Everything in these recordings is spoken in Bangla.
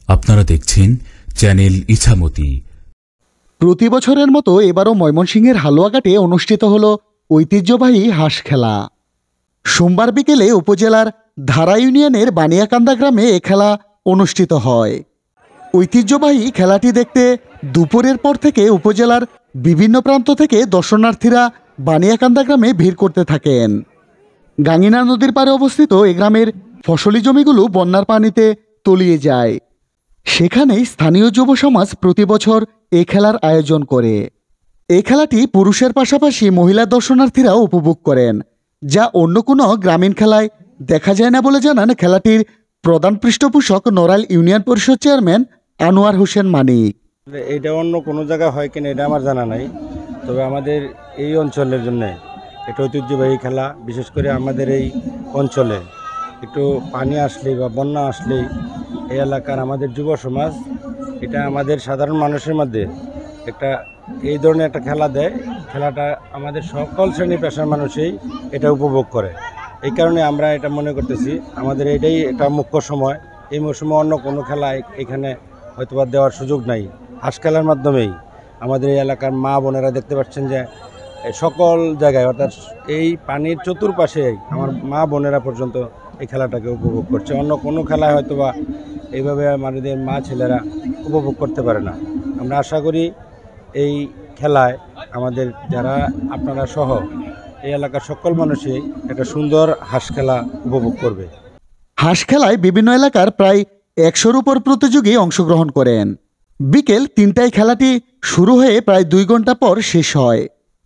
আপনারা দেখছেন চ্যানেল ইছামতি। প্রতি বছরের মতো এবারও ময়মনসিংহের হালুয়াঘাটে অনুষ্ঠিত হল ঐতিহ্যবাহী হাঁস খেলা। সোমবার বিকেলে উপজেলার ধারা ইউনিয়নের বানিয়াকান্দা গ্রামে এ খেলা অনুষ্ঠিত হয়। ঐতিহ্যবাহী খেলাটি দেখতে দুপুরের পর থেকে উপজেলার বিভিন্ন প্রান্ত থেকে দর্শনার্থীরা বানিয়াকান্দা গ্রামে ভিড় করতে থাকেন। গাঙ্গিনা নদীর পাড়ে অবস্থিত এ গ্রামের ফসলি জমিগুলো বন্যার পানিতে তলিয়ে যায়। সেখানেই স্থানীয় যুব সমাজ প্রতি বছর এই খেলার আয়োজন করে। এই খেলাটি পুরুষের পাশাপাশি মহিলা দর্শনার্থীরাও উপভোগ করেন, যা অন্য কোনো গ্রামীণ খেলায় দেখা যায় না বলে জানান খেলাটির প্রধান পৃষ্ঠপোষক নড়াইল ইউনিয়ন পরিষদ চেয়ারম্যান আনোয়ার হোসেন মানিক। এটা অন্য কোনো জায়গায় হয় কিনা এটা আমার জানা নাই, তবে আমাদের এই অঞ্চলের জন্য এটা ঐতিহ্যবাহী খেলা। বিশেষ করে আমাদের এই অঞ্চলে একটু পানি আসলেই বা বন্যা আসলেই এই এলাকার আমাদের যুব সমাজ এটা আমাদের সাধারণ মানুষের মধ্যে একটা এই ধরনের একটা খেলা দেয়। খেলাটা আমাদের সকল শ্রেণী পেশার মানুষই এটা উপভোগ করে। এই কারণে আমরা এটা মনে করতেছি আমাদের এটাই একটা মুখ্য সময়। এই মৌসুমে অন্য কোনো খেলা এখানে হয়তোবা দেওয়ার সুযোগ নাই। হাঁস খেলার মাধ্যমেই আমাদের এই এলাকার মা বোনেরা দেখতে পাচ্ছেন যে সকল জায়গায় অর্থাৎ এই পানির চতুর্পাশে আমার মা বোনেরা পর্যন্ত এই খেলাটাকে উপভোগ করছে। অন্য কোনো খেলায় হয়তোবা এইভাবে আমাদের মা ছেলেরা উপভোগ করতে পারে না। আমরা আশা করি এই খেলায় আমাদের যারা আপনারা সহ এই এলাকার সকল মানুষই একটা সুন্দর হাঁস খেলা উপভোগ করবে। হাঁস খেলায় বিভিন্ন এলাকার প্রায় 100-র উপর প্রতিযোগী অংশগ্রহণ করেন। বিকেল 3টায় খেলাটি শুরু হয়ে প্রায় 2 ঘন্টা পর শেষ হয়।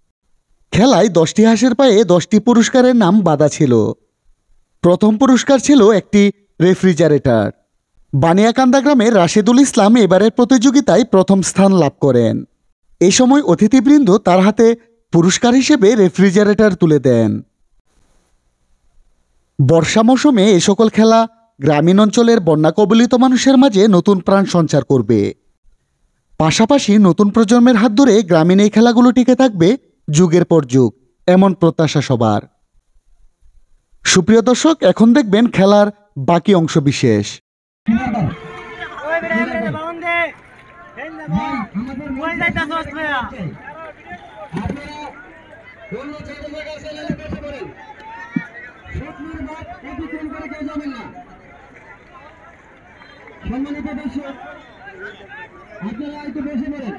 খেলায় 10টি হাঁসের পায়ে 10টি পুরস্কারের নাম বাঁধা ছিল। প্রথম পুরস্কার ছিল একটি রেফ্রিজারেটর। বানিয়াকান্দা গ্রামের রাশেদুল ইসলাম এবারের প্রতিযোগিতায় প্রথম স্থান লাভ করেন। এ সময় অতিথিবৃন্দ তার হাতে পুরস্কার হিসেবে রেফ্রিজারেটর তুলে দেন। বর্ষা মৌসুমে এ সকল খেলা গ্রামীণ অঞ্চলের বন্যা কবলিত মানুষের মাঝে নতুন প্রাণ সঞ্চার করবে। পাশাপাশি নতুন প্রজন্মের হাত ধরে গ্রামীণ এই খেলাগুলো টিকে থাকবে যুগের পর যুগ, এমন প্রত্যাশা সবার। সুপ্রিয় দর্শক, এখন দেখবেন খেলার বাকি অংশ বিশেষ। সম্মানিত দর্শক, আপনারা একটু বসে পড়েন।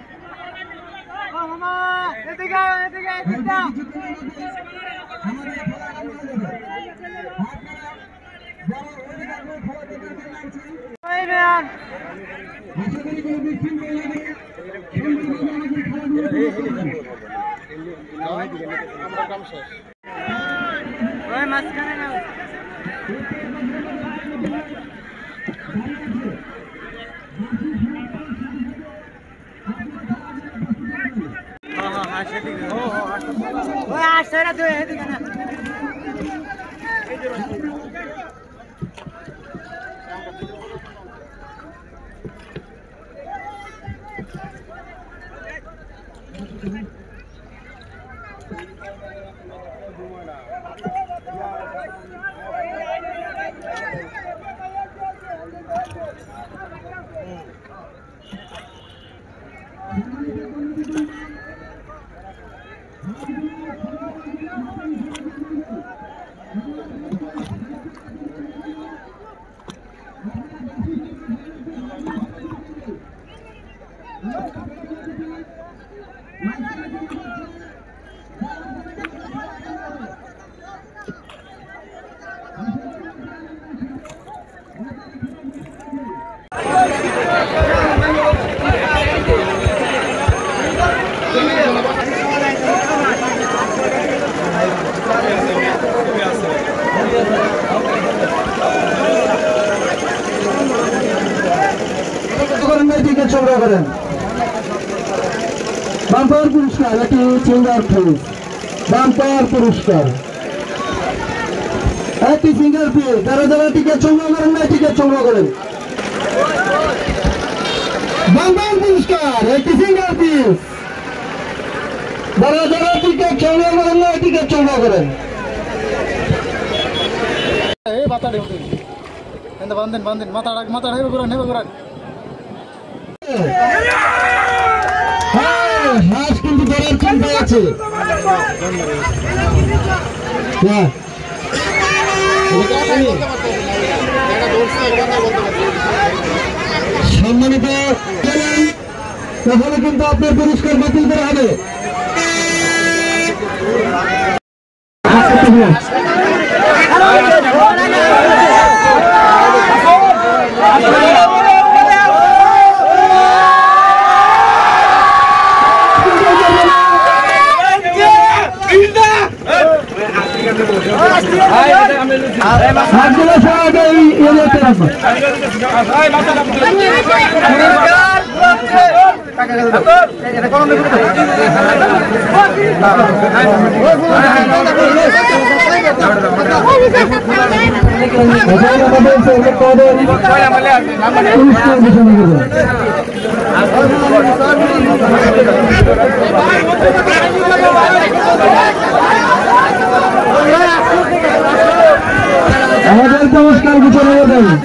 সংগ্রহ করেন। বাম্পার পুরস্কার একটি সিঙ্গার ফিস, বাম্পার পুরস্কার একটি সিঙ্গার ফিস। যারা যারা টিকিট সংগ্রহ করেন না টিকিট সংগ্রহ করেন। বাম্পার পুরস্কার একটি সিঙ্গার ফিস। যারা যারা টিকিট সংগ্রহ করেন না টিকিট সংগ্রহ করেন। বান্দেন বান্দেন মাথা রাখ, মাথা হেবে ঘুরান, হেবে ঘুরান। হাঁস কিন্তু ধরার চিন্তায় আছে। সম্মানিত, তাহলে কিন্তু আপনার পুরস্কার বাতিল করা হবে। আমাদের পুরস্কার বিচার হয়ে যাবে।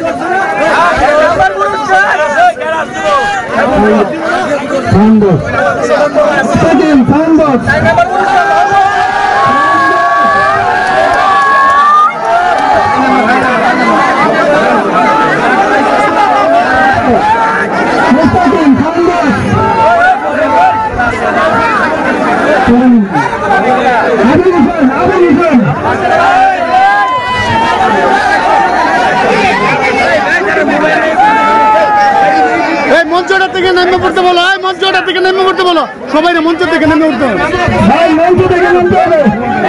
মঞ্চটা থেকে নেমে পড়তে বলো, মঞ্চটা থেকে নেমে পড়তে বলো, সবাই না মঞ্চ থেকে নেমে উঠতে হবে। মঞ্চ থেকে নামতে হবে,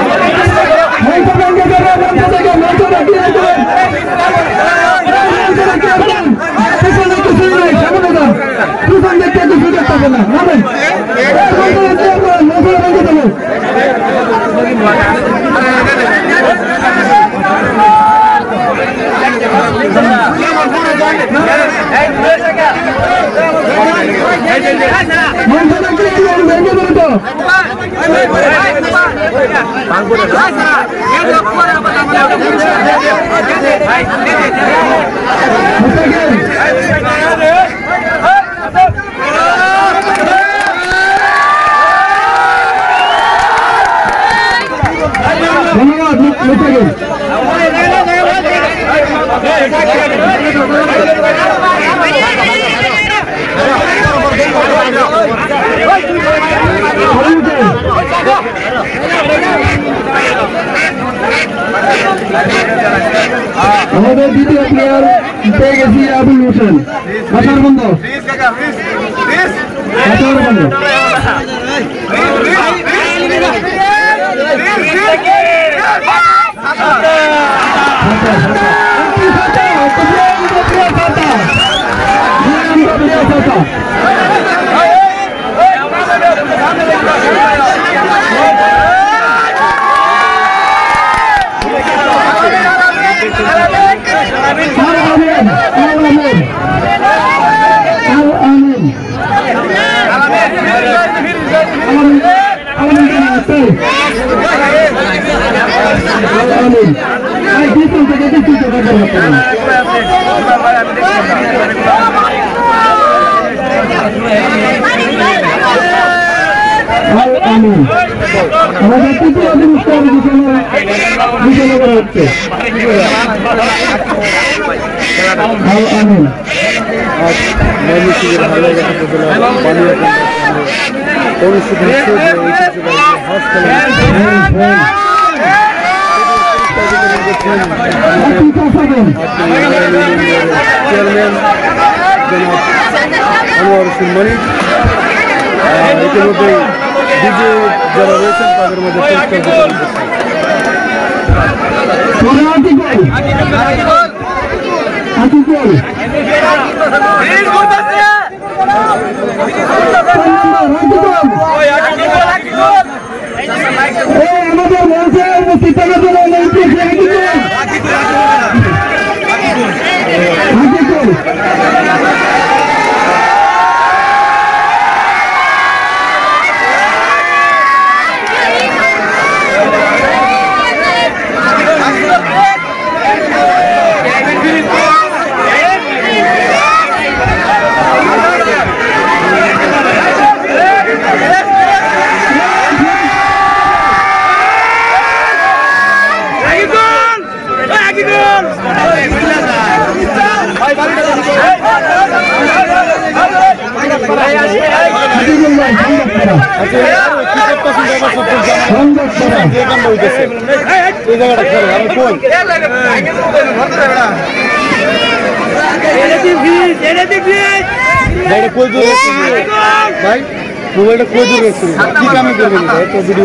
আমাদের দ্বিতীয় প্লেয়ার পেয়ে গেছি আবুল হোসেন। আসার বন্ধ, আসার বন্ধ। আমাদের তৃতীয় পুরস্কার বিতরণ করা হচ্ছে। অনুষ্ঠিত চেয়ারম্যান আনোয়ার হোসেন মানিক ইতিমধ্যে বিজয়ী যারা রয়েছেন তাদের মধ্যে পুরস্কার আমাদের মঞ্চে উপস্থিত থাকার জন্য ভাই মোবাইলটা কই দূর রেখেছি কি কামে করবেন তো ভিডিও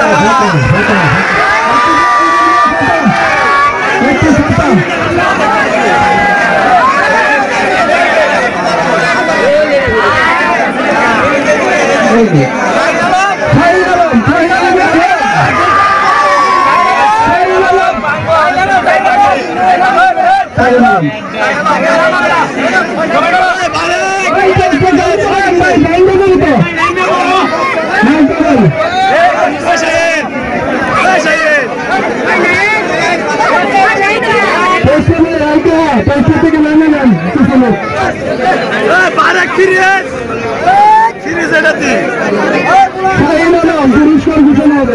পুরস্কার ঘোষণা হবে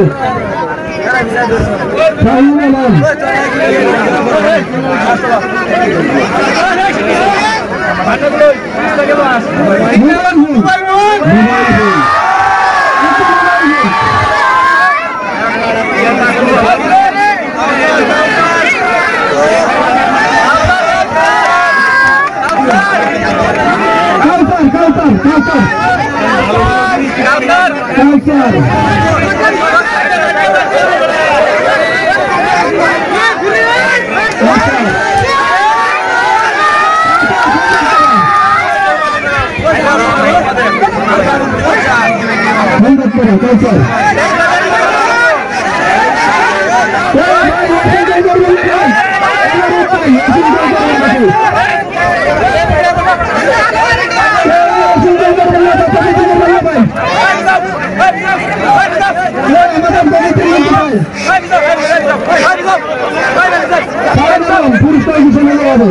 পুরস্কার ঘোষণা হবে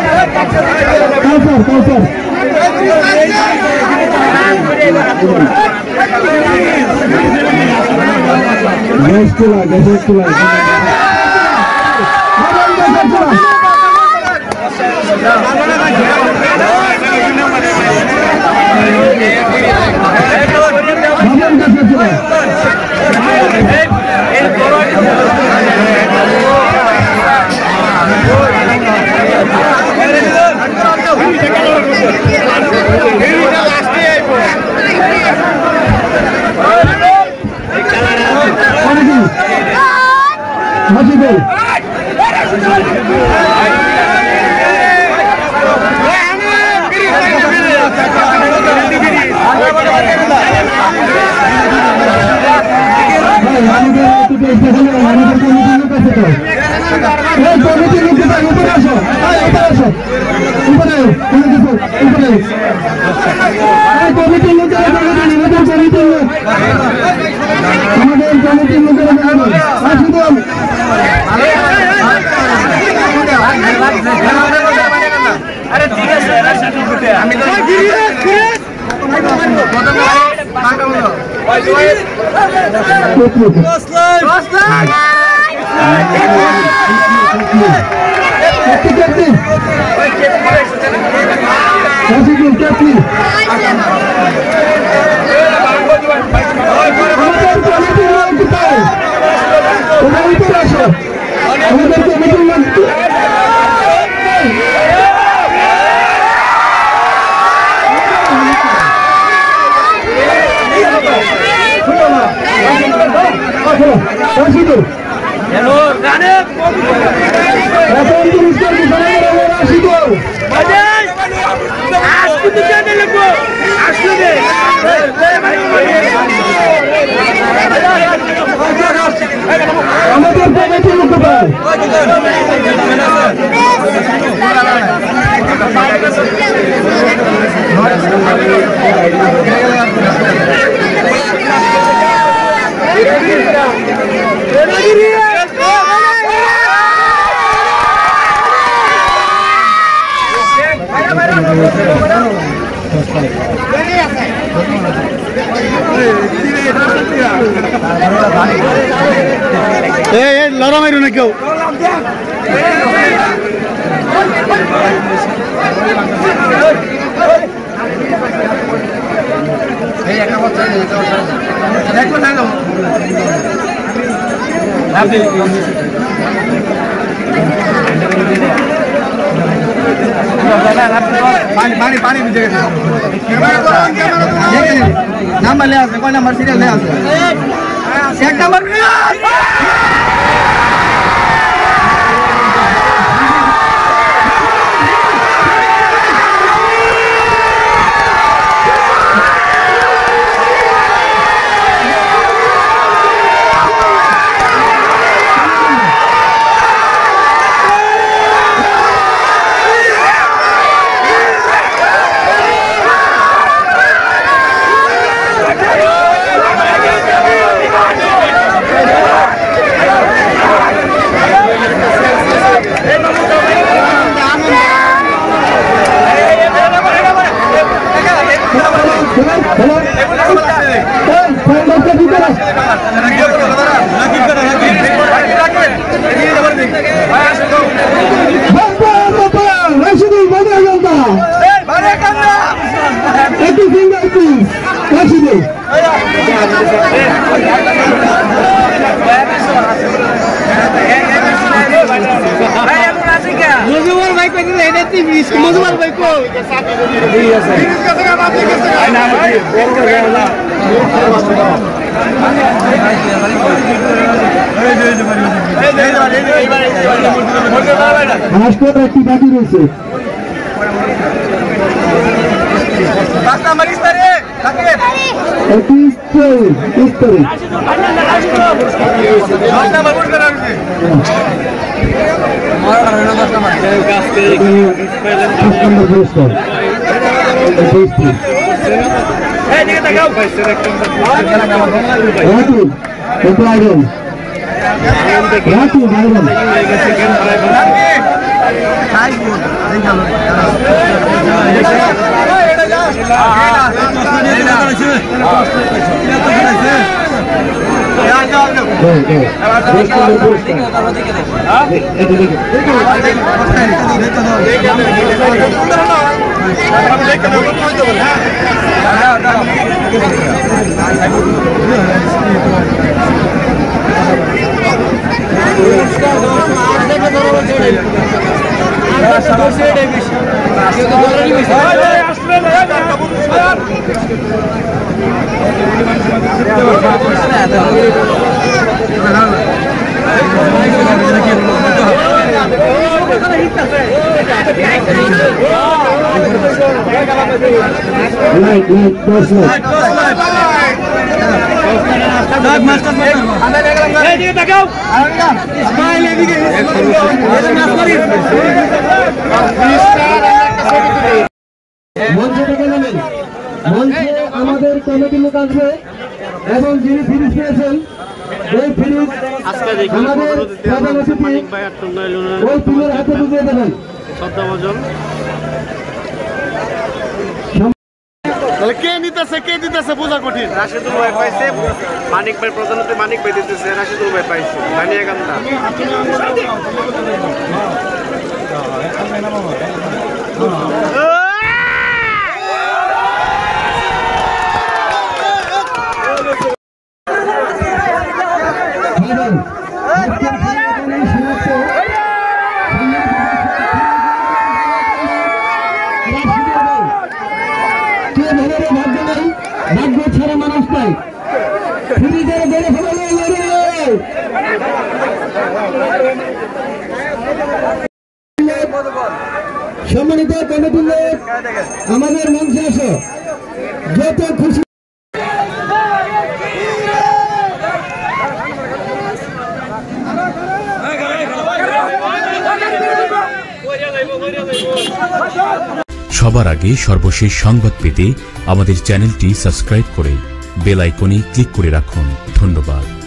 লড়া মাইরো না কেউ পানি ভিজে গেছে নাম্বার লে আছে কয় নাম্বার সিরিয়াল লে আছে এক নাম্বার মজুমার ভাই কো একটি বাকি রয়েছে আমাদের কমিটি লোক আসবে এবং যিনি ফিরিজ পেয়েছেন এই ফিরিজ আমাদের প্রধান অতিথি ওই ফুলের হাতে বুঝিয়ে দেবেন। কে দিতেছে বোঝা কঠিন। রাশিদুল ভাই পাইছে, মানিক ভাই প্রধানমন্ত্রী মানিক ভাই দিতেছে, রাশিদুল ভাই পাইছে বানিয়াকান্দা। সম্মানিত কমিটির লোক আমাদের মঞ্চে আসো, যত খুশি সবার আগে সর্বশেষ সংবাদ পেতে আমাদের চ্যানেলটি সাবস্ক্রাইব করে বেল আইকনে ক্লিক করে রাখুন। ধন্যবাদ।